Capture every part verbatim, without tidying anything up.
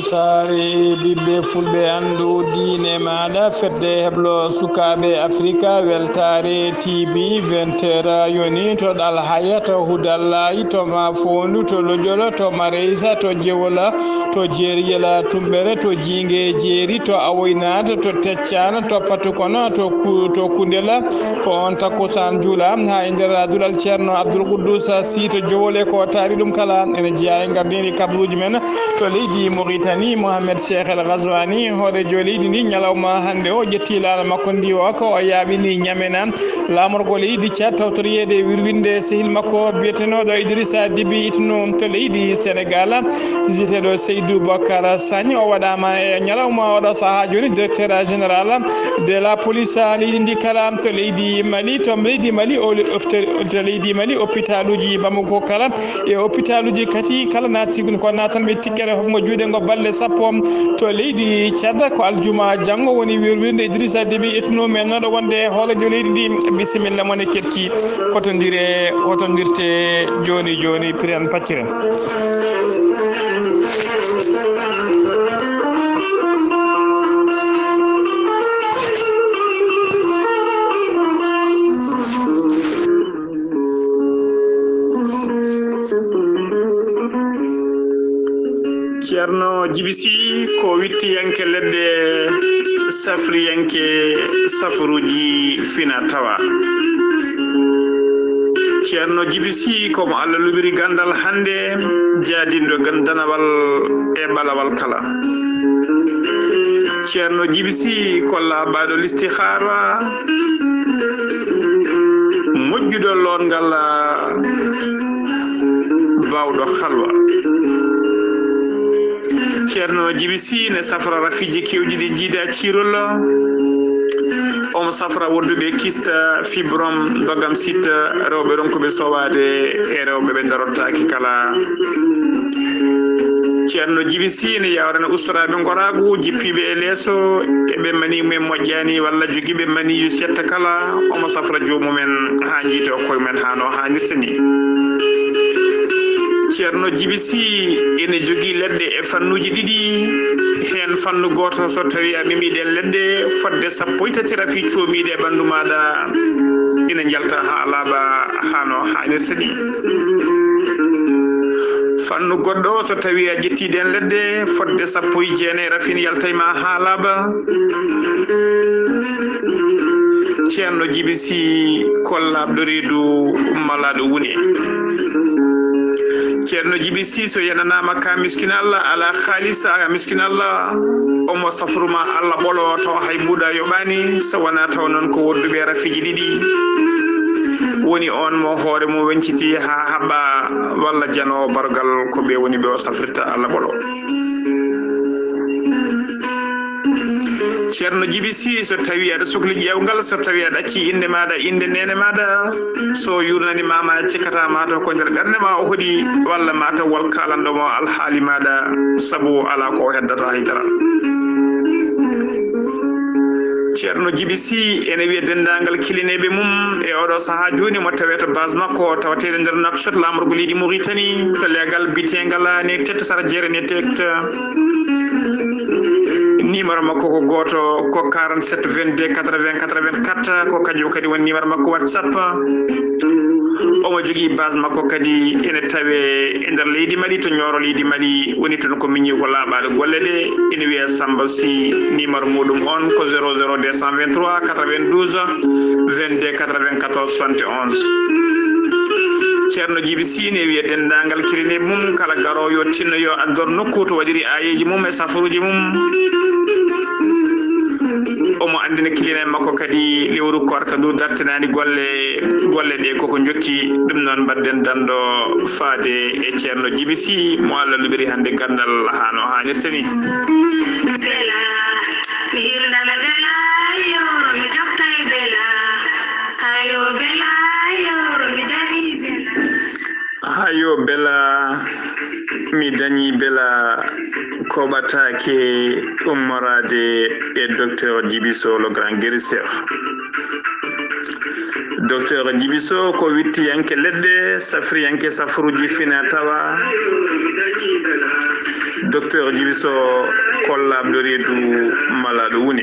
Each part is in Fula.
sare bibbe fulbe andu diine maɗa fedde heblo sukaɓe africa weltare tv vingt heures yoni to ɗal haya to hudallayi to ma fondu to lojolo to mareysa to jewola to jeriyela tumbere to jingue jeeri to awoynata to teccana to patukono to to kundela ko on takkusan juula ha e nder adulal ceerno abdoul koudousa si to jowole ko taari ɗum kala ene jeeya e gardini kabruji men to leydi Mauritanie Mohamed Cheikh El Ghazouani hoore jo leydi ndi ñalawma hande o ƴetti laala makko ndi o ko o yaaɓini ñamena lamorgo leydi Tchad tawtoriyede wirwinde sehil makko biyetenoɗo Idrissa Déby itno to leydi Sénégal visiteɗo Seydou Bakar Sagne o waɗama e ñalawma oɗo saaha joni directeur général de la police leydi ndi kala to leydi Mali to leydi Mali o to leydi Mali hôpital uji Bamako kala e hôpital uji kati kala nati ko natanɓe tikkere hofgo juuɗe ngo balle sappo to leydi Tchad ko aljuma janggo woni wirwinde Idrissa Déby etno men noɗo wonde hoolajo leydi ndi bisimilla mone ketki hotodire hotodirte joni joni piren pacciren. Ceerno Djiby Sy ko wittiyanke ledde safriyanke safaruji fina tawa. Ceerno Djiby Sy komo Allah lubiri gandal hande jaadindo gandanawal e balawal kala. Ceerno Djiby Sy ko laaɓaɗo l'istikhara moƴƴuɗo longal bawɗo halwa. Ceerno Djiby Sy ne safra rafiji kewɗi ɗi jiida cirol omo safra wodduɓe kista fibrom dogam sitta rewɓe ronkuɓe sowade e rewɓe ɓe darotaki kala. Ceerno Djiby Sy ne yawrana ustoraɓe goragu jippiɓe e leeso eɓe mani mumen moƴƴani walla joguiɓe mani setta kala omo safra jomumen ha jiite o koyemumen hano hannirta ni. Ceerno Djiby Sy ene jogui leɗɗe e fannuji ɗiɗi hen fannu goto so tawi a memiɗen leɗɗe fodde sappo e tati rafi comiɗe e ɓandu maɗa ina jalta ha laaɓa hano hannirta ni. Fannu goɗɗo so tawi a ƴettiɗen leɗɗe fodde sappo e jeenayi rafine yaltayma ha laaɓa. Ceerno Djiby Sy kollaɓɗo reedu malaɗo wune. Ceerno Djiby Sy so yananama ka miskina Allah ala khalisa aga miskina Allah omo safruma Allah ɓolo taw hay buuɗa yoɓani so wona taw noon ko wodduɓe rafiji ɗiɗi woni on mo hoore mo wenciti ha haɓɓa walla janowo bargal ko ɓe woni ɓe o safrirta Allah ɓolo. Ceerno Djiby Sy so tawi aɗa sohli ƴewgal so tawi aɗa acci inde maɗa inde nene maɗa so yurnani mama cikkata mataw ko nder ɓerde ma o hoɗi walla mataw wol kalanɗomo alhaali maɗa saabu ala ko heddata haydara. Ceerno Djiby Sy ene wiya dendagal kilineɓe mum e oɗo saaha joni mo tawe to base makko tawatede nder Nouakchott lamorgo leydi Mauritanie to legal bitegal ne tetta sara jeere ne tekta numéro makko ko goto ko quarante-sept vingt-deux quatre-vingts quatre-vingt-quatre ko kañum kadi woni numéro makko WhatsApp. Omo jogui base makko kadi ene tawe e nder leydi Mali to ñooro leydi Mali woni toon ko miñi ko laaɓaɗo golle ɗe ene wiya Samba Sy numéro muɗum on ko zéro zéro deux cent vingt-trois quatre-vingt-douze vingt-deux quatre-vingt-quatorze soixante et onze. Ceerno Djiby Sy ne wiya dendagal kirine mum kala garowo yo tinno yo addor nokku to waɗiri ayeji mum e safaruji mum. Omo andina kiline makko kadi lewru korka ndu dartinani golle golle ɗe koko jokki ɗum noon badden dando faade e Ceerno Djiby Sy mo Allah lubiri hande gandal hano hannirta ni. hayo bela mi dañi bela koɓatake ummorade e docteur Djiby Sow le grand guérisseur. Docteur Djiby Sow ko witti yanke ledde safri yanke safruji fina tawa docteur Djiby Sow kollaɓɗo reedu malaɗo woni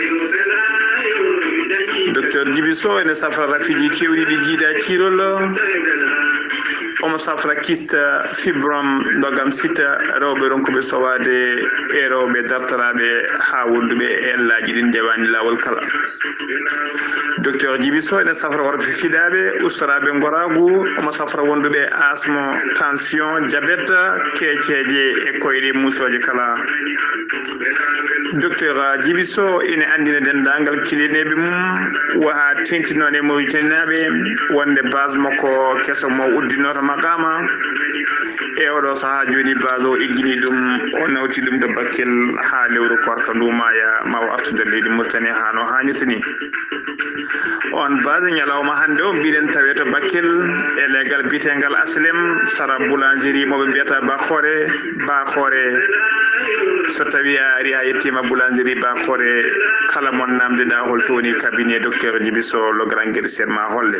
docteur Djiby Sow ene safra rafiji kewɗi ɗi jiiɗa cirol omo safra kiste fibrom dogam sita rewɓe ronkuɓe sowade e rewɓe dartoraɓe ha wonduɓe e ellaji ɗin dewani lawol kala docteur Djiby Sow ene safra worɓe fiɗaɓe ustoraɓe goragu omo safra wonduɓe asmo tension diabète keceje e koyɗe musoje kala docteur Djiby Sow ene andina dendagal kilineɓe mum waha tengtinoɗe Mauritanie naɓe wonde base makko keso mo uddinoto makama e oɗo saaha joni base o eggini ɗum o nawti ɗum to Bakel ha lewru korka ndumaya mawo artude leydi Mauritanie ha no hannirta ni on base ñalawma hande o mbiɗen tawe to Bakel e legal bitegal aslem sara boulangerie moɓe mbiyata bakore bakore so tawi a ari a yettima boulangerie bakore kala mon namdeɗa hol toni cabinet docteur Djiby Sow le grand guérisseur ma holle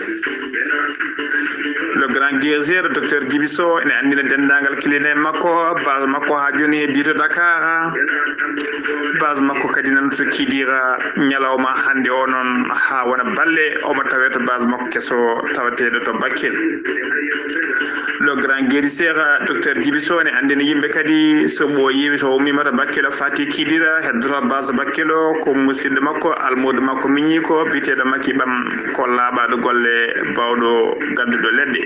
le grand guérisseur docteur Djiby Sow ene andina dendagal kiline makko base makko ha joni heddi to Dakar base makko kadi nan to Kidira ñalawma hande o noon ha wona balle omo tawe to base makko keso tawateɗo to Bakel le grand guérisseur docteur Djiby Sow ene andina yimɓe kadi so ɓooyi to ummimata Bakel fati Kidira heddoto base Bakel o ko musidɗo makko almudo makko miñi ko biteɗo makki ɓam ko laaɓaɗo golle bawɗo gadduɗo leɗɗe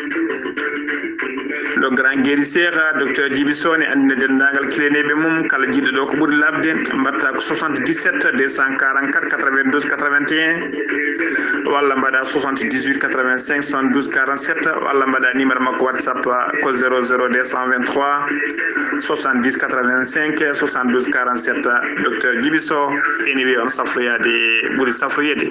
le grand guérisseur docteur Djiby Sow ne andina dendagal kileneɓe mum kala jiɗɗo ɗo ko ɓuuri labde mbatta ko soixante-dix-sept deux cent quarante-quatre quatre-vingt-douze quatre-vingt-un walla mbaɗa soixante-dix-huit quatre-vingt-cinq soixante-douze quarante-sept walla mbaɗa numéro makko WhatsApp ko zéro zéro deux cent vingt-trois soixante-dix quatre-vingt-cinq soixante-douze quarante-sept docteur Djiby Sow ene wiya on safroyade ɓuuri safroyede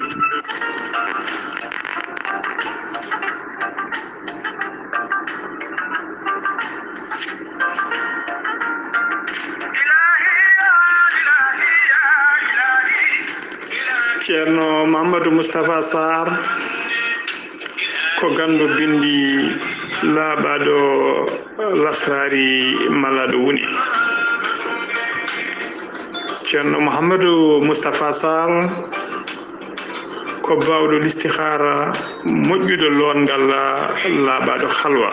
ceerno Mamadou Moustapha Sarr ko gandu bindi laaɓaɗo lasrari malaɗo woni ceerno Mouhamadou Moustapha Sarr ko bawɗo listihara moƴƴuɗo longal laaɓaɗo halwa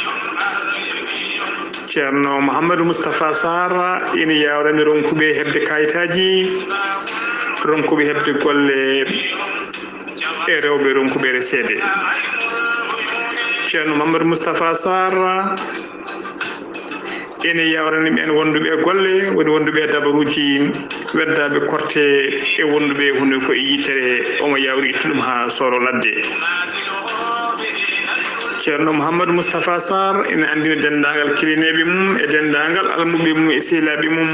ceerno Mouhamadou Moustapha Sarr ina yawrani ronkuɓe hebde kayitaji ronkuɓe hebde golle e rewɓe ronkuɓe resede ceerno Mamadou Moustapha Sarr ene yawrani men wonduɓe golle woni wonduɓe dabaruji weddaɓe korte e wonduɓe hunde ko e yitere omo yawri ittu ɗum ha soro ladde ceerno Mouhamadou Moustapha Sarr ene andina dendagal kilineɓe mum e dendagal almuɓe mum e sehilaɓe mum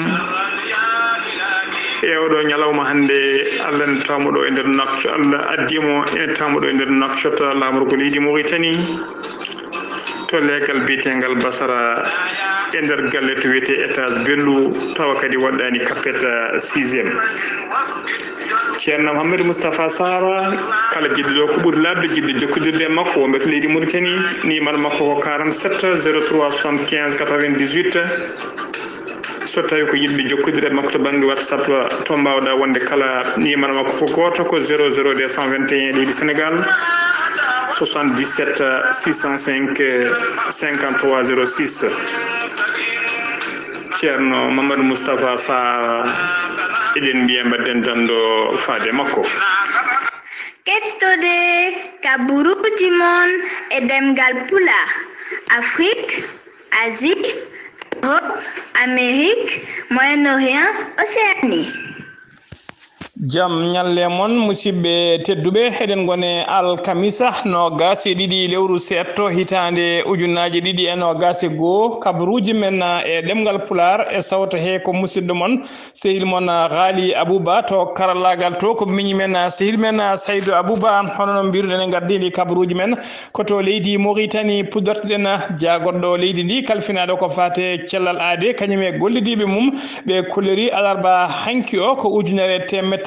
e oɗo ñalawma hande Allah ne tamuɗo e nder nakco Allah addimo ene tamuɗo e nder nakcota lamrugo leydi Mauritanie to legal bitegal Basara e nder galle to wiyete étage bellu tawa kadi waɗɗani capeta sixiéme ceerno Mouhamadou Moustapha Sarr kala jiɗɗo ɗo ko ɓuuri labde jiɗɗo jokkodirde e makko wonɓe to leydi Mauritanie numéro makko ko quarante-sept zéro trois soixante-quinze quatre-vingt-dix-huit so tawi ko yiɗɓe jokkodire makko to banggue WhatsApp to mbawɗa wonde kala numéro makko ko goto ko zéro zéro deux cent vingt et un leydi Sénégal soixante-dix-sept six cent cinq cinquante-trois zéro six ceerno Mamadou Moustapha Sarr eɗen mbiya mbadden dando faade makko kettode kaburuji mon e demgal pula Afrique Asie Europe, Amérique, Moyen-Orient, Océanie. jam ñalle mon musidɓe tedduɓe heɗen gone alkamisa no gasi ɗiɗi lewru setto hitande ujunnaji ɗiɗi e no gasi goho kabaruji men e ɗemgal pular e sawta he ko musidɗo mon sehil mon Ghali Abouba to karallagal to ko miñi men sehil men Saydou Abouba hono no mbiruɗen e gardini kabaruji men koto leydi Mauritanie puddortoɗen jagoɗɗo leydi ndi kalfinaɗo ko fate cellal aade kañum e gollidiɓe mum ɓe kolleri alarba hanki o ko ujunere temmet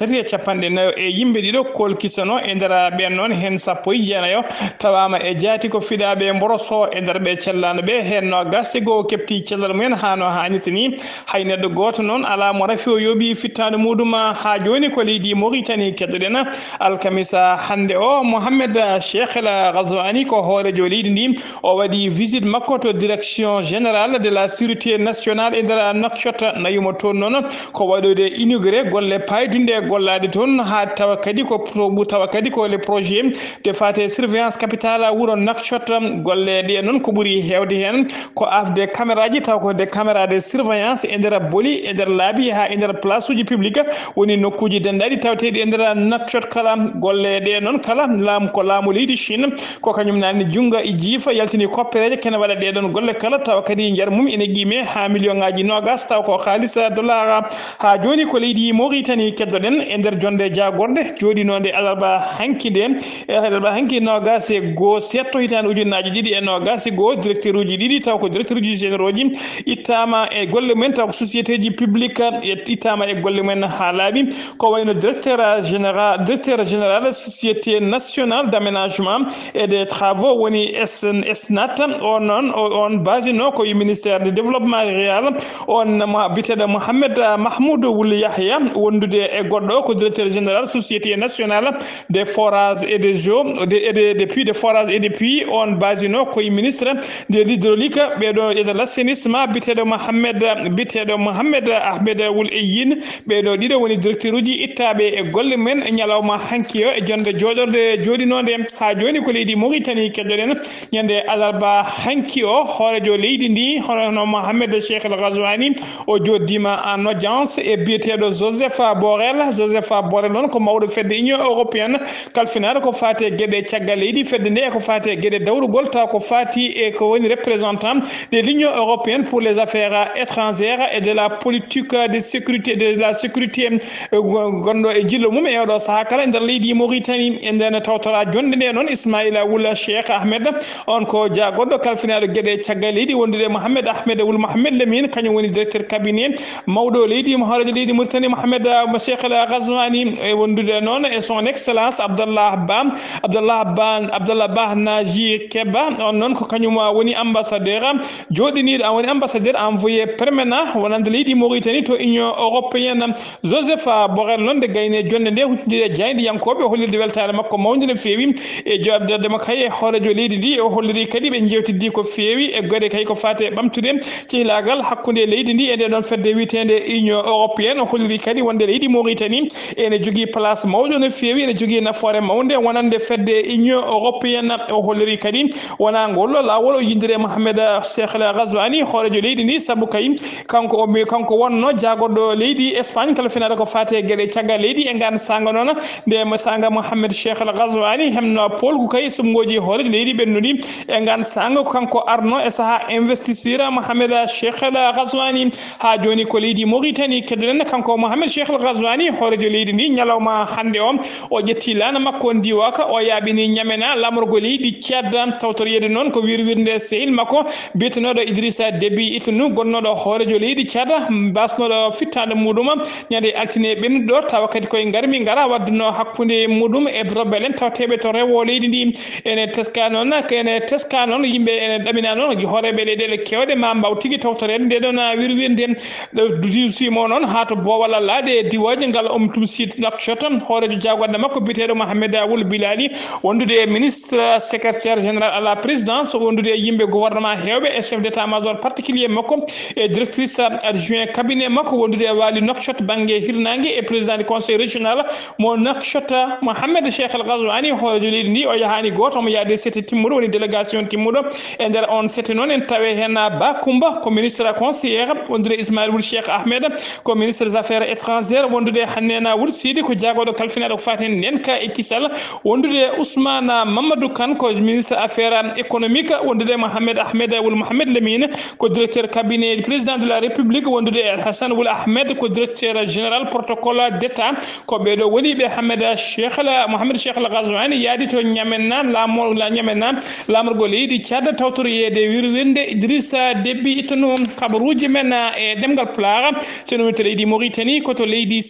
tati e capanɗe nayo e yimɓe ɗiɗo kolkisano e nder ɓen noon hen sappo e jeenayo tawama e jaati ko fiɗaɓe mboroso e nder ɓe cellano ɓe hen no gasi goo kepti cellal mumen ha no hannirta ni hay neɗɗo goto noon ala mo rafi o yooɓi fittade muɗum ha joni ko leydi Mauritanie keddoɗen alkamisa hande o Mohamed Cheikh El Ghazouani ko hoorejo leydi ndi o waɗi visite makko to direction générale de la sécurité nationale e nder Nouakchott nayimo toon noon ko waɗode inauguré golle paydunde gollade toon ha tawa kadi ko tawa kadi ko le projet de fate surveillance capitale wuro Nouakchott golle ɗe noon ko ɓuuri hewde hen ko afde caméra ji taw ko de caméra de surveillance e nder boli e nder laabi ha e nder place uji publique woni nokkuji dendaɗi tawteɗi e nder Nouakchott kala golle ɗe noon kala laamu ko laamu leydi Chine ko kañum nani junga e jiifa yaltini koppereje kene waɗa ɗe ɗon golle kala tawa kadi nder mum ene qime ha million ngaji nogas taw ko halis dollar ha joni ko leydi Mauritanie keddoɗen e nder jonde jagorde joɗinode alarba hanki nde e alarba hanki nogas e goo setto hitande ujunnaji ɗiɗi e nogas e goo directeur uji ɗiɗi taw ko directeur uji généraux ji ittama e golle mumen taw ko société ji publique e ittama e golle mumen ha laaɓi ko wayno directeur général directeur général société nationale d'aménagement et des travaux woni SNAT on noon on basino ko ministère du développement rural on biteɗo Mohamed Mahmoud Wul Yahya wondude e goɗɗo ko directeur général société nationale des forages et des eaux et des puits de forage et des puits on basino koye ministre de l'hydraulique ɓeɗo e de l'assainissement biteɗo Mohamed biteɗo Mohamed Ahmed Wul Eyin ɓeɗo ɗiɗo woni directeur uji ittaɓe e golle men ñalawma hanki o e jonde joɗorde joɗinode ha joni ko leydi Mauritanie keddoɗen ñande alarba hanki o hoorejo leydi ndi hono Mohamed Cheikh El Ghazouani o joddima en audience e biyeteɗo Joseph Borrell Joseph Borrell noon ko mawɗo fedde union européenne kalfinade ko fati e gueɗe caggal leydi fedde nde ko fati e gueɗe dawrugol taw ko fati e ko woni représentant de l'union européenne pour les affaires étrangères et de la politique de sécurité de la sécurité gonɗo e jillo mum e oɗo saaha kala e nder leydi Mauritanie e nden tawtora jonde nde noon Ismaïla Wula Cheikh Ahmed on ko jagoɗɗo kalfinaɗo gueɗe caggal leydi wondude Mohamed Ahmed Wul Mohamed Lamine kañum woni directeur cabinet mawɗo leydi hoorejo leydi Mauritanie Mohamed Cheikh El Ghazouani e wondude noon e son excellence Abdallah Ba Abdallah Ba Abdallah Ba Naji Keba on noon ko kañum woni ambassadeur joɗiniɗo woni ambassadeur envoyé permanent wonande leydi Mauritanie to union européenne Joseph Borrell noon de gayne jonde nde huttidire jayde yankoɓe hollirde weltare makko mawde no fewi e jobderde makko kay e hoorejo leydi ndi o holliri kadi ɓe jewtiddi ko fewi e gode kay ko fate ɓamtude cihlagal hakkude leydi ndi e nde ɗon fedde witende union européenne o holliri kadi wonde leydi Mauritanie ene jogui place mawɗo no fewi ene jogui nafoore mawde wonande fedde union européenne o holliri kadi wona ngol lawol o yindire Mohamed Cheikh El Ghazouani hoorejo leydi ndi saabu kay kanko o kanko wonno jagoɗɗo leydi Espagne kala finata ko fate gueɗe caggal leydi e ngan sanga noon nde mo sanga Mohamed Cheikh El Ghazouani hemno polku kay sumgoji hoorejo leydi ɓennuɗi e ngan sanga kanko arno e saaha investisseur Mohamed Cheikh El Ghazouani ha joni ko leydi Mauritanie keddoɗen kanko Mohamed Cheikh El Ghazouani hoorejo leydi ndi ñalawma hande o o ƴetti lana makko on diwaka o yaaɓini ñamena lamorgo leydi Tchad tawtoriyede noon ko wirwirde sehil makko biyetenoɗo Idrissa Déby Itnou gonnoɗo hoorejo leydi Tchad basnoɗo fittade muɗum ñande altine ɓennuɗo tawa kadi koye garmi gara wadduno hakkude muɗum e rebellen tawteɓe to rewo leydi ndi ene teska noon ene teska noon yimɓe ene ɗamina noon hooreɓe leyɗele kewɗe ma mbaw tigui tawtorede nde ɗon wirwirde diwsimo noon ha to bowal allade e diwaji ngal omtum site Nouakchott hoorejo jagoɗɗo makko biteɗo Mohamed Wul Bilali wondude ministre secrétaire général à la présidence wondude e yimɓe gouvernement hewɓe e chef d'état major particulier makko e directrice adjoint cabinet makko wondude e waali Nouakchott banggue hirnangue e président du conseil régional mo Nouakchott Mohamed Cheikh El Ghazouani hoorejo leydi ndi o yahani goto omo yaade sete timmuɗo woni délégation timmuɗo e nder on sete noon en tawe hen Ba Koumba ko ministre conseillère wondude Ismaïla Wul Cheikh Ahmed ko ministre des affaires étrangères wondude Hannena Wul Sidi ko jagoɗo kalfinaɗo ko fati Nenka e Kissal wondude Ousmane Mamadou Kane ko ministre affaires économiques wondude Mohamed Ahmed Wul Mohamed Lamine ko directeur cabinet du président de la république wondude Hassan Wul Ahmed ko directeur général protocole d'état ko ɓeɗo woni ɓe Hamed Cheikh Mohamed Cheikh El Ghazouani yaadi to ñamenna lamo la ñamenna lamorgo leydi Tchad tawtoriyede wirwinde Idrissa Déby Itnou kabaruji men e ɗemgal Pulaar sono to leydi Mauritanie koto leydi Sénégal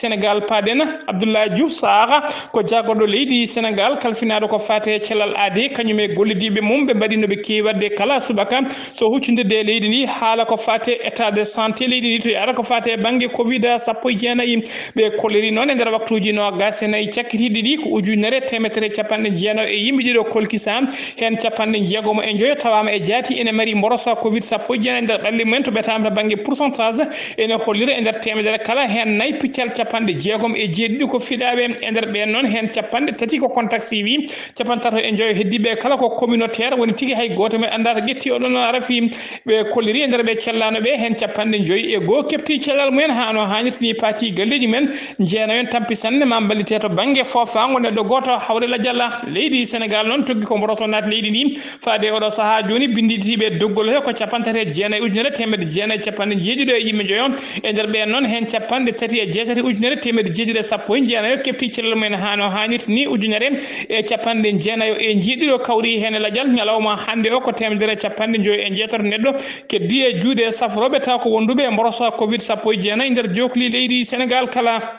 paden Abdoulaye Diouf Sara ko jagodo leydi Sénégal kalfinado ko fate celal ade kanyum e gollidibe mum be badino be kiwadde kala subaka so huccundirde leydi ni haala ko fate état de santé leydi ni to ara ko fate bangi covid sappo e jeenayi be koleri non e nder waktuji no gasenayi cakkitiɗi ɗi ko ujunere temetere capanɗe jeeno e yimɓe ɗiɗo kolkisam hen capanɗe jeegomo e joyo tawama e jaati ene mari mborosa covid sappo e jeenayi e nder ɓalli mumen to ɓetama to banggue pourcentage ene hollira e nder temedere kala hen nayyi piccal capanɗe jeegom e jeeɗiɗi ko fiɗaɓe e nder ɓen noon hen capanɗe tati ko contact suivi capan tato e joyo heddiɓe kala ko communautaire woni tigui hay goto men anda to ƴetti oɗon rafi ɓe kolliri e nder ɓe cellano ɓe hen capanɗe joyyi e goho kepti cellal mumen ha no hannirtini paati galleji men jeeno en tampi sanne ma ballite to banggue fofango neɗɗo goto hawre ladialla leydi Sénégal noon togui ko mboroto naati leydi ndi faade oɗo saaha joni binditiɓe doggol he ko capantati jeenayi ujunere temedde jeenayi capanɗe jeeɗiɗo e yimɓe joyo e nder ɓen noon hen capanɗe tati e jeetati ujunere temedde jeeɗiɗi e sappo e jeenayo kepti cellal mumen ha no hannirtini ujunere e capanɗe jeenayo e jeeɗiɗo kawri hen ladial ñalawma hande o ko temedere capanɗe joyi e jeetato neɗɗo keddi e juuɗe safroɓe taw ko wonduɓe e mborosa covid sappo e jeenayi nder jokli leydi Sénégal kala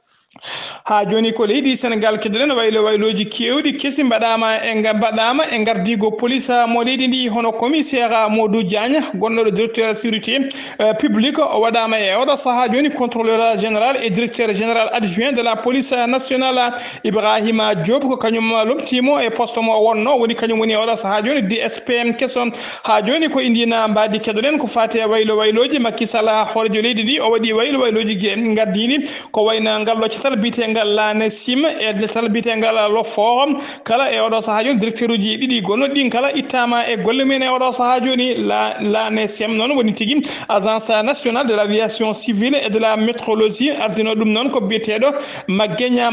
ha joni ko leydi Sénégal kedden waylo wayloji kewɗi kesi mbaɗama e mbaɗama e gardigo police mo leydi ndi hono commissaire Modou Diagne gonɗo directeur sécurité publique o waɗama e oɗo saaha joni contrôleur général et directeur général adjoint de la police nationale Ibrahima Diop ko kañum lomtimo e poste mo wonno woni kañum woni oɗo saaha joni D S P M keson ha joni ko indina mbadi keɗoɗen ko fate waylo wayloji Macky Sall horejo leydi ndi o waɗi waylo wayloji gardini ko wayna ngallo tal bitengal lane sim e tal bitengal lo forum kala e oɗo saaha joni directeur uji ɗiɗi gonnoɗi ɗin kala ittama e golle men e oɗo saaha joni la lane sim noon woni tigui agence nationale de l'aviation civile et de la météorologie ardino ɗum noon ko biyeteɗo Magueña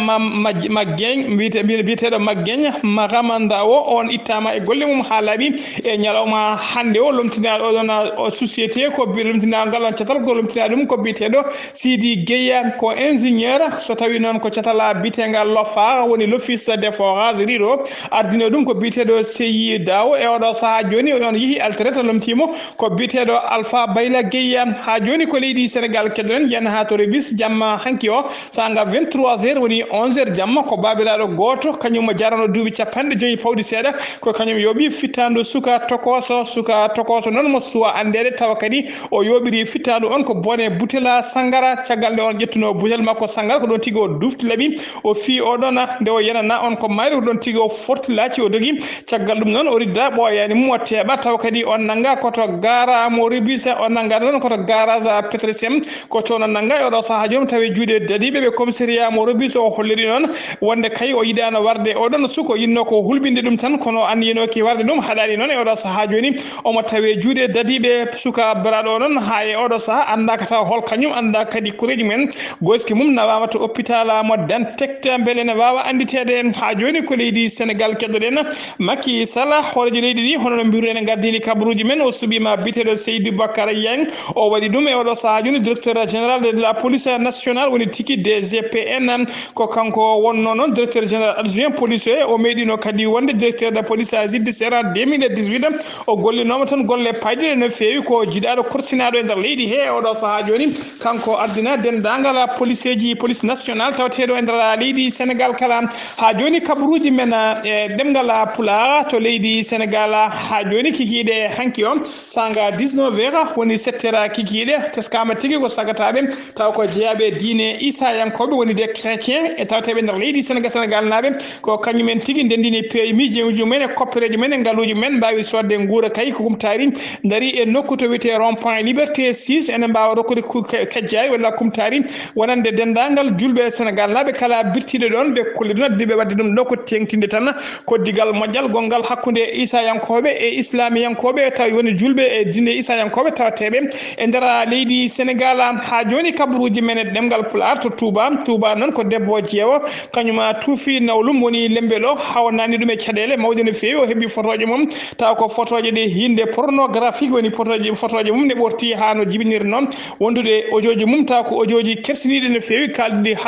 Magueñ biyeteɗo Magueñ Maramanda o on ittama e golle mum ha laaɓi e ñalawma hande o lomtina oɗon société ko lomtina ngal on catal ko lomtina ɗum ko biyeteɗo Sidi Gueye ko ingénieur so tawi noon ko catala bitengal lofa woni l'office des forages riɗo ardino ɗum ko biteɗo Seyi Daw e oɗo saaha joni on yeehi altreta lomtimo ko biteɗo Alpha Bayla Gueye ha joni ko leydi Sénégal keddoren yen ha to rebis jamma hanki o sanga vingt-trois heures woni onze heures jamma ko babiraɗo goto kañum jarano duuɓi capanɗe joyyi pawɗi seeɗa ko kañum yooɓi fittadu suka tokoso suka tokoso noon mo suwa andede tawa kadi o yoɓiri fittadu on ko bone butela sangara caggal nde on ƴettuno butel makko sangara ko ɗon tigui o dufti laaɓi o fi oɗon nde o yanana on ko mayri ko ɗon tigui o forti laaci o dogui caggal ɗum noon o ridda ɓoyani mum o teeɓa taw kadi on nanga koto gara mo rebisa on nanga noon koto garage Petrocem ko toon on nanga e oɗo saaha joni tawi juuɗe dadiɓe ɓe commissariat mo rebisa o holliri noon wonde kay o yiɗano warde oɗon suko yinno ko hulɓinde ɗum tan kono anniyinoki warde ɗum haɗani noon e oɗo saaha joni omo tawe juuɗe dadiɓe suka baraɗo o noon ha e oɗo saaha anda ka taw hol kañum anda kadi kureji men goyski mum nawama to hôpital mo Dantecte beele ne wawa anditede ha joni ko leydi Sénégal keddoɗen Macky Sall horejo leydi ndi hono no mbiruɗen gardini kabaruji men o suɓima biteɗo Seydou Bakar Yang o waɗi ɗum e oɗo saaha joni directeur général de la police nationale woni tigui D G P N ko kanko wonno noon directeur général adjoint police o meɗino kadi wonde directeur de police a judiciaire deux mille dix-huit o gollinoma tan golle payɗe no fewi ko jiɗaɗo korsinaɗo e nder leydi he oɗo saaha joni kanko ardina dendagal police ji police nationale tawateɗo e nder leydi Sénégal kala ha joni kabaruji men e ɗemgal pulaar to leydi Sénégal ha joni kikiɗe hanki on sanga dix-neuf heures woni sept heures kikiɗe teskama tigui ko sagataɓe taw ko jeeyaɓe diine Issa Yankoɓe woni des chrétiens e tawateɓe nder leydi Sénégal Sénégal naɓe ko kañumen tigui ndendini P M I jewuji men e koppereji men e ngaaluji men mbawi sodde guura kay ko kumtari dari e nokku to wiyete rond point liberté six ene mbawa rokkude kajjari walla kumtari wonande dendagal julɓe Sénégal naɓe kala birtiɗe ɗon ɓe kolliɗo noddiɓe wadde ɗum ɗo ko tengtinde tan koddigal moƴƴal gongal hakkude Issa Yankoɓe e islami yankoɓe tawi woni julɓe e dine Issa Yankoɓe tawateɓe e nder leydi Sénégal ha joni kabaruji men e ɗemgal pulaar to Touba Touba noon ko debbo jeewo kañuma tuufi nawlum woni lembelo hawnani ɗum e caɗele mawde no fewi o heeɓi photoje mum taw ko photoje ɗe hinde pornographique woni photoje photoje mum ne ɓorti ha no jibiniri noon wondude audio ji mum taw ko audio ji kersiniɗe no fewi kalɗiɗi haaldanno e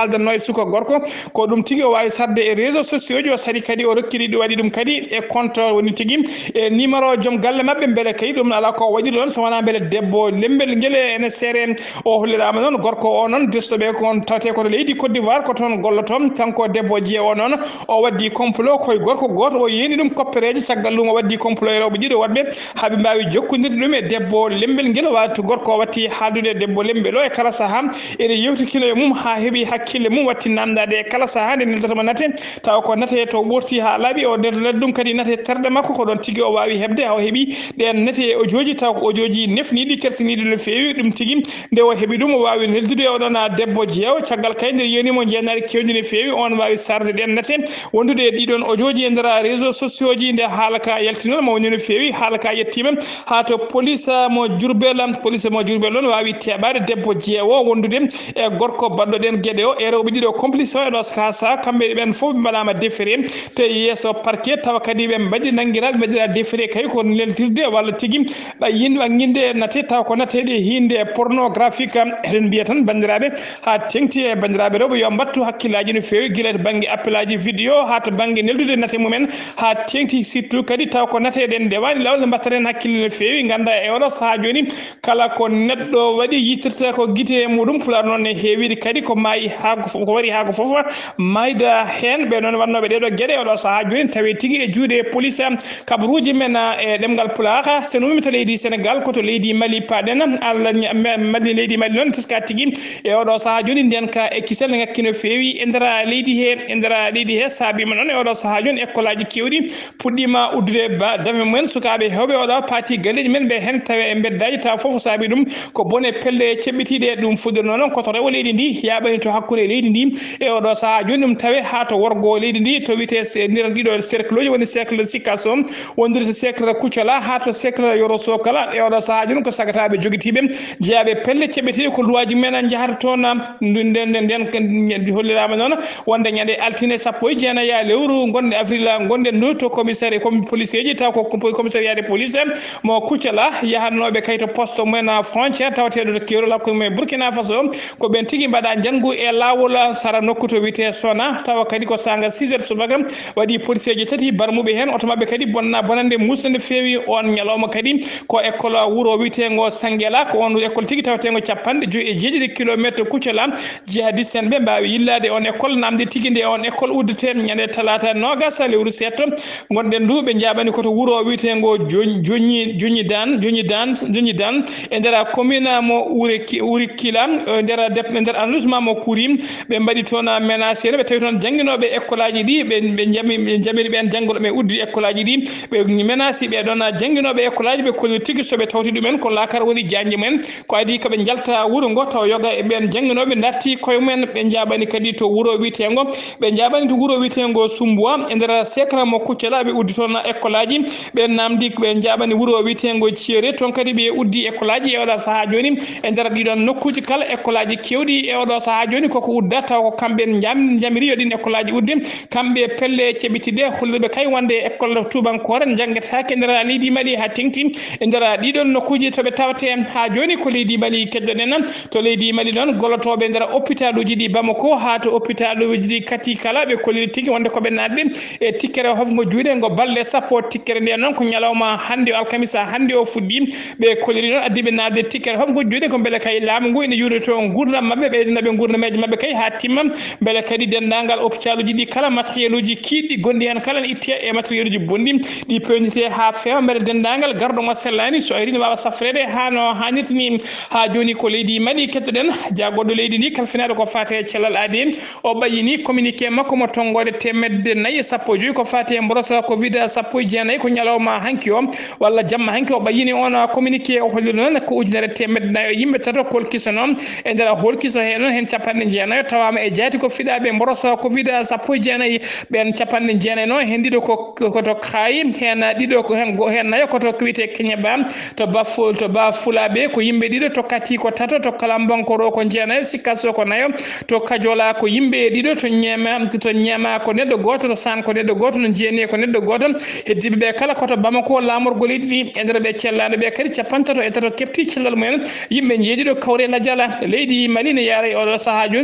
suka gorko ko ɗum tigi o wawi sarde e réseaux sociaux ji o sari kadi o rokkiri ɗi waɗi ɗum kadi e compte woni tigi e numéro joom galle mabɓe beele kadi ɗum ala ko waɗi ɗon so wona beele debbo lembel ngel ene seere o hollirama noon gorko o noon destoɓe kon tawte koto leydi Côte d'Ivoire ko toon gollotom kanko debbo jiye o noon o waddi complot koye gorko goto o yeni ɗum koppereje caggal ɗum o waddi complot e rewɓe ɗiɗo waɗɓe haaɓe mbawi jokkodirde ɗum e debbo lembel ngel watti gorko o watti haaldude debbo lembel o e kala saaha ene yewtikino e mum ha heeɓi hakkille mum watti namdade e kala saaha nde neldatama nate taw ko nate to ɓurti ha laaɓi o nder ɗum kadi nate terɗe makko ko ɗon tigui o wawi hebde ha o heeɓi ɗen nate e audio taw ko audio ji nefniɗi kertiniɗi no fewi ɗum tigui nde o heeɓi ɗum o wawi neldude oɗon debbo jeewo caggal kay nde yonimo jeenare kewdi no fewi on wawi sarde ɗen nate wondude e ɗiɗon audio ji e nder réseaux sociaux ji nde haala ka yaltino mo woni no fewi haala ka yettima ha to police mo Diourbel police mo Diourbel ɗon wawi teɓade debbo jeewo wondude e gorko baɗɗo ɗen gueɗe o e rewɓe ɗiɗo complice o eɗo kasa kamɓe ɓen foof ɓe mbaɗama déféré te yesso parquet tawa kadi ɓe mbaɗi nanguiraɓe mbaɗira déféré kay ko leltirde walla tigui ɓa yinde ɓagginde nate taw ko nateɗe hinde pornographique eɗen mbiya tan bandiraɓe ha tengti e bandiraɓe rewɓe yo mbattu hakkillaji no fewi guila to banggue appel aji vidéo ha to banggue neldude nate mumen ha tengti surtout kadi taw ko nateɗen ndewani lawol mbattaten hakkille no fewi ganda e oɗo saaha joni kala ko neɗɗo waɗi yittirta ko guite muɗum fular noon e heewide kadi ko maayi hako ko wari hako foof mayda hen ɓe noon wannoɓe ɗeɗo gueɗe oɗo saaha joni tawi tigui e juuɗe police kabaruji men e ɗemgal pulaar so numimi to leydi Sénégal koto leydi Mali paɗen Allah mali leydi Mali noon teska tigui e oɗo saaha joni nden ka e kisel ngakkino fewi e nder leydi he e nder leydi he saabima noon e oɗo saaha joni école aji kewɗi puɗɗima uddude ba dame mumen sukaɓe hewɓe oɗo paati galleji men ɓe hen tawe e beddaji taw foof saabi ɗum ko bone pelle ceɓɓitiɗe ɗum fuɗɗorno noon koto rewo leydi ndi yaɓani to hakkude leydi ndi e oɗo saaha joni ɗum tawe ha to worgo leydi ndi to wiyete nder ɗiɗo cercle uji woni cercle Sikasso wondude to cercle Kuccala ha to cercle Yoro Sokala e oɗo saaha joni ko sagataɓe joguitiɓe jeeyaɓe pelle ceɓɓitiɗe ko luwaji men jahata toon nden nden hollirama noon wonde ñande altine sappo e jeenaya lewru gonɗe avril gonɗen ɗo to commissaire comme policier ji taw ko commissariat de police mo Kuccala yahannoɓe kay to poste men frontiére tawateɗo to Kewrol hakkude Burkina Faso ko ɓen tigui mbaɗa janggu e lawol sara nokku to wiyete Sona tawa kadi ko sanga six heures subaka waɗi policier ji tati barmuɓe hen oto mabɓe kadi bonna bonande musde no fewi on ñalawma kadi ko école wuuro wiyetego Sanguela ko on école tigui tawetego capanɗe joyyi e jeeɗiɗi kilométre Kuccala jihadiste en ɓe mbawi yillade on école namde tigui nde on école uddete ñande talata nogas lewru setto gonɗen ndu ɓe jaɓani koto wuuro wiyetego joñi joñi dan joñi dan joñi dan e nder commune mo uri uri kila e nder nder arrondissement mo Kourim ɓe mbaɗi toon menacé ɓe tawi toon jangguinoɓe école aji ɗi ɓe jami ɓe jamiri ɓen janggoɗo ɓe uddi école aji ɗi ɓe menaci ɓe ɗon jangguinoɓe école aji ɓe kolli tigui soɓe tawti ɗumen ko lakara woni janji mumen ko adi koɓe jalta wuuro ngo taw yoga e ɓen jangguinoɓe darti koye mumen ɓe jaɓani kadi to wuuro wiyetego ɓe jaɓani to wuuro wiyetego Sumboa e nder secret mo Kuccala ɓe uddi toon école aji ɓe namdi ɓe jaɓani wuuro wiyetego Thiéré toon kadi ɓe uddi école aji e oɗo saaha joni e nder ɗiɗon nokkuji kala école aji kewɗi e oɗo saaha joni koko udda taw ko kamɓe jam jamiri yo ɗin école aji udde kamɓe pelle ceɓitiɗe holluɓe kay wonde école tubankore jangguetake e nder leydi Mali ha tengti e nder ɗiɗon nokkuji toɓe tawate ha joni ko leydi Mali keddoɗen to leydi Mali noon gollotoɓe nder hôpital uji ɗi Bamako ha to hôpital uji ɗi kati kala ɓe kolliri tigui wonde koɓe natɓe e tikkere hofgo juuɗe ngo balɗe sappo tikkere nde noon ko ñalawma hande o alkamisa hande o fuɗɗi ɓe kolliri noon addiɓe nadde tikkere hofgo juuɗe ko beele kay laamu ngu ene yuurito gurdam mabɓe ɓeydanaɓe gurdameji mabɓe kay ha timma beele kadi dendagal hôpital uji ɗi kala matériel uji kiɗɗi gonɗi hen kala ne itte e matériel uji bonɗi ɗi pewnite ha fewa beele dendagal garɗo ngo sellani so ari ne wawa safrede ha no hannirta ni ha joni ko leydi Mali kettoɗen jagoɗo leydi ndi kalfinaɗo ko fate cellal aadi en o ɓayini communiqué makko mo tonggode temedde nayyi sappo e joyyi ko fate mborosa covid sappo e jeenayyi ko ñalawma hanki o walla jamma hanki o ɓayini on communiqué o holliri noon ko ujunere temedde nayyi o yimɓe tato kolkiso noon e nder holkiso he noon hen capanɗe jeenayyi tawama e jaati ko fiɗaɓe mborosa covid sappo e jeenayyi ɓen capanɗe jeenayyi noon hen ɗiɗo ko koto kaayi hen ɗiɗo ko hen hen nayyo koto ko wiyete Keñeba to bafu to ba fulaɓe ko yimɓe ɗiɗo to kati ko tato to Kalambankoro ko jeenayyi Sikasso ko nayo to Kajola ko yimɓe ɗiɗo to ñeema to ñeema ko neɗɗo goto to San ko neɗɗo goto no jeeni ko neɗɗo goto heddiɓe ɓe kala koto Bamako lamorgo leydi ɗi e nder ɓe cellaɗo ɓe kadi capantato e tato kefti cellal mumen yimɓe jeeɗiɗo kawre ladiala leydi Mali ne yaara oɗo saaha joni sappo e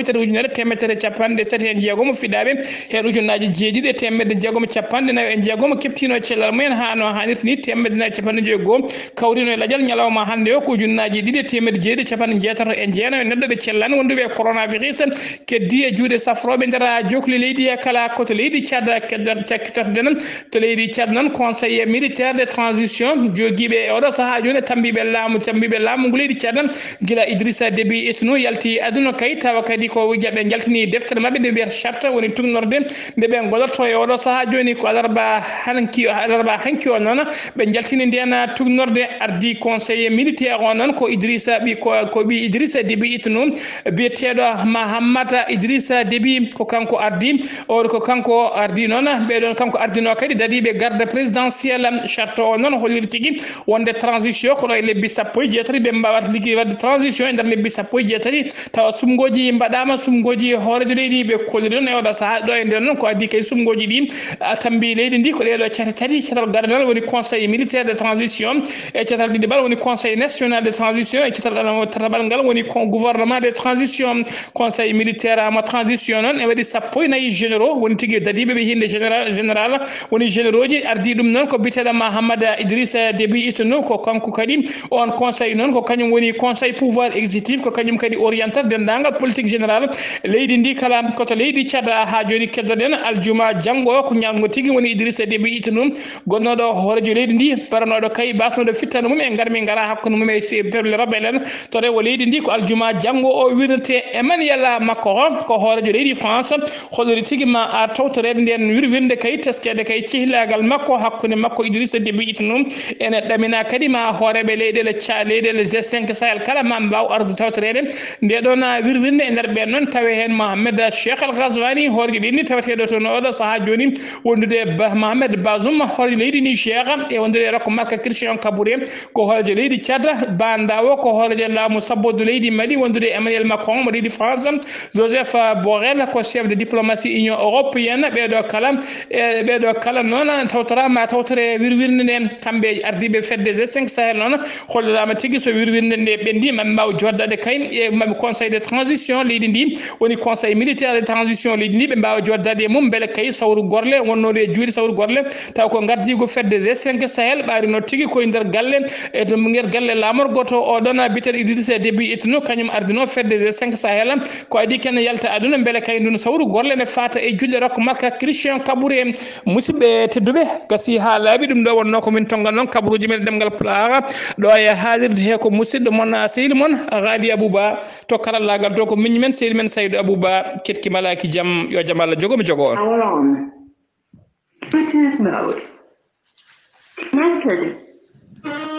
yewtere ujunere temedere capanɗe tati e jeegom fiɗaɓe hen ujunnaji jeeɗiɗi e temedde jeegom capanɗe nayi e jeegom keptino cellal mumen ha no hannirta ni temedde nayi capanɗe joyi goho kawrino e ladial ñalawma hannde o ko ujunnaji ɗiɗi e temedde jeeɗiɗi capanɗe jeetato e jeenayi neɗɗo ɓe cellani wonduɓe e coronavirus keddi e juuɗe safroɓe ndera jokli leydi e kala koto leydi cadda keddata cakkitotoɗe noon to leydi Tchad noon conseil militaire de transition jogiiɓe e oɗo saaha joni tambiɓe laamu tambiɓe laamu ngu leydi Tchad gila Idrissa Déby Itno yalti aduna kay tawa kadi ko jaɓe jaltini deftere mabɓe nde wiyata charte woni tugnorde nde ɓe golotto e oɗo saaha joni ko alarba hanki alarba hanki o noon ɓe jaltini nden tugnorde ardi conseil militaire o noon ko Idrissa ɓi ko ko ɓi Idrissa Déby Itno biyeteɗo Mahamata Idrissa Déby ko kanko ardi o ko kanko ardi noon ɓeɗon kanko ardino kadi dadiɓe garde présidentielle charte o noon holliri tigui wonde transition koɗo e lebbi sappo e jeetati ɓe mbawata ligguey wadde transition e nder lebbi sappo e jeetati tawa sumgoji mbaɗama sumgoji hoorejo leydi ɓe kolliri noon e oɗo saaha ɗo e nder noon ko addi kay sumgoji ɗi tambi leydi ndi ko ɗeɗo cate tati catal gardal woni conseil militaire de transition e catal ɗiɗiɓal woni conseil national de transition e catal tataɓal ngal woni gouvernement de transition conseil militaire mo transition noon e waɗi sappo e nayyi généraux woni tigui dadiɓe ɓe hinde général général woni généraux ji ardi ɗum noon ko biteɗo Mahamada Idrissa Déby Itno ko kanko kadi on conseil noon ko kañum woni conseil pouvoir exécutif ko kañum kadi oriental dendagal politique général leydi ndi kala koto leydi Tchad ha joni keddoɗen aljuma janggo ko ñalgo tigui woni Idrissa Déby Itno gonnoɗo hoorejo leydi ndi paranoɗo kay basnoɗo fittano mum e garmi gara hakkude mum e perle rebellen to rewo leydi ndi ko aljuma janggo o wirnete Emmanuel Macron ko hoorejo leydi France hollori tigui ma a tawtorede nden wirwinde kay teskede kay cihlagal makko hakkude makko Idrissa Déby Itno ene ɗamina kadi ma hooreɓe leyɗele ca leyɗele G cinq Sahel kala ma mbaw arde tawtorede nde ɗon wirwinde e nder ɓen noon tawe hen Mohamed Cheikh Al Ghazouani hoorgue ɗinni taweteɗo toon oɗo saaha joni wondude Mohamed Bazoum hoore leydi Niger e wondude e rakko makka Christian Kabouré ko hoorejo leydi Tchad bandawo ko hoorejo laamu sabbode leydi Mali wondude Emmanuel Macron mo leydi France Joseph Borrell ko chef de diplomatie Union européenne ɓeɗo kala e ɓeɗo kala noon tawtorama tawtore wirwirde nde kamɓe ardiɓe fedde G cinq Sahel noon hollirama tigui so wirwirde nde ɓendi maɓe mbaw joddade kay e maɓe conseil de transition leydi ndi woni conseil militaire de transition leydi ndi ɓe mbawa joddade e mum beele kay sawru gorle wonnode e juuɗe sawru gorle taw ko gardigo fedde G cinq Sahel ɓarino tigui koye nder galle e to nder galle lamorgo to oɗon biteɗo Idrissa Déby Itno kañum ardino fedde G cinq Sahel ko adi ken yalta aduna beele kay ndun sawru gorle ne fata e julde rakko makka Christian Kabouré musidɓe tedduɓe gasi ha laaɓi ɗum ɗo wonno komin tongal noon kabaruji men ɗemgal pulaar ɗo e haalirde he ko musidɗo mon sehil mon Ghali Abouba to karallagal to ko miñi men sehil men Saydou Abouba ketki malaki jaam yo jaam Allah jogo mi jogo on Bluetooth mode. Connected.